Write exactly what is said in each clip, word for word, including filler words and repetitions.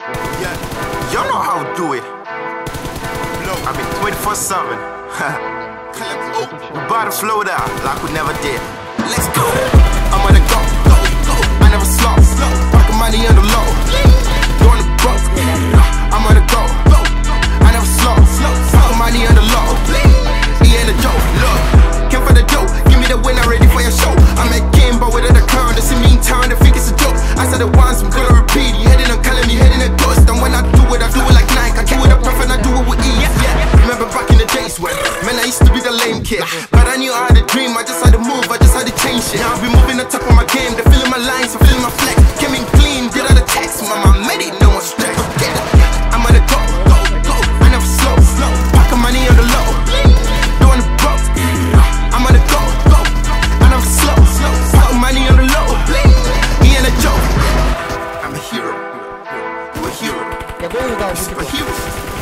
Yeah, y'all know how to do it. I mean twenty-four seven. We bout to flow down like we never did. Let's go. I'm on the go, go, go. I never slow, slow. Pocket money on the low. Doing the broke. I'm on the go, go. I never slow, slow. Pocket money on the low. He ain't a joke. Look, came for the dough. Give me the winner, ready for your show. I'm at game, but without a crown. They see me in town, they think it's a joke. I said it once, I'm gonna repeat. You heading on color, you heading a ghost. And when I do it, I do it like Nike. I do it up tough and I do it with ease. Yeah. Remember back in the days when, man, I used to be the lame kid. But I knew I had a dream, I just had to move, I just had to change shit. Now I've been moving the top of my game, they're feeling my lines, I'm feeling my flex. Came in clean, did all the text, mama made it, no one stress. Forget it, I'm on the go, go, go. I never slow, slow. Pocket money on the low, doing the broke. I'm on the go, go. I never slow, slow. Pocket money on the low, he ain't a joke. I'm a hero, you a hero. I'm a superhero,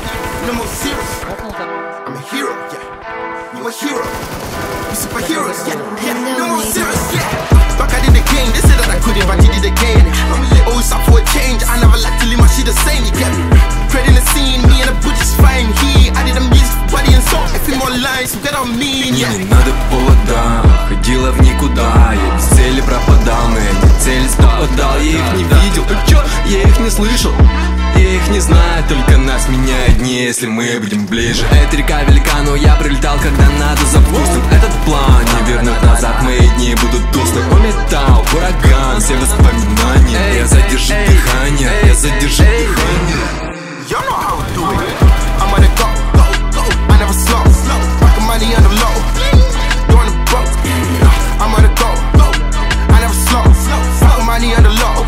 no more serious. I'm a hero, yeah. You a hero. We superheroes, yeah, yeah. No more serious, yeah. Back I did the game, they said that I couldn't, but I did it again. I'm always up for a change. I never like to leave my shit the same, you get me? Creating the scene, me and the British fine. He, I did the music, body and soul. A few more lines, you get on me, yeah. Не надо повода, ходила в никуда. Я без цели пропадал, но я не цели страдал. Я их не видел, так чё? Я их не слышал. Я их не знаю, только нас меняют дни, если мы будем ближе. Эта река велика, но я прилетал, когда надо за вкусом. Этот план не вернуть назад, мои дни будут тусклы. О, металл, ураган, все воспоминания. Я задержу дыхание, я задержу дыхание. Y'all know how to do it. I'm on the go, go, go. I never slow, slow. Pocket money on the low, doing the broke. I'm on the go, go. I never slow, slow. Pocket money on the low,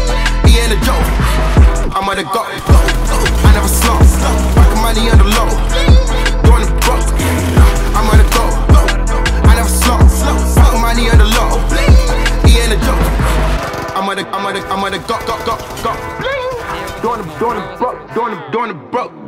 he ain't a joke. I'm on the go, go, go. I never slow, slow. Pocket money on the low, doing the broke. I'm on the go, go. I never slow, slow. Pocket money on the low, he ain't a joke. I'm on the, I'm on the, I'm on the go, go, go, go. Doing the, doing the broke, doing the, doing the broke.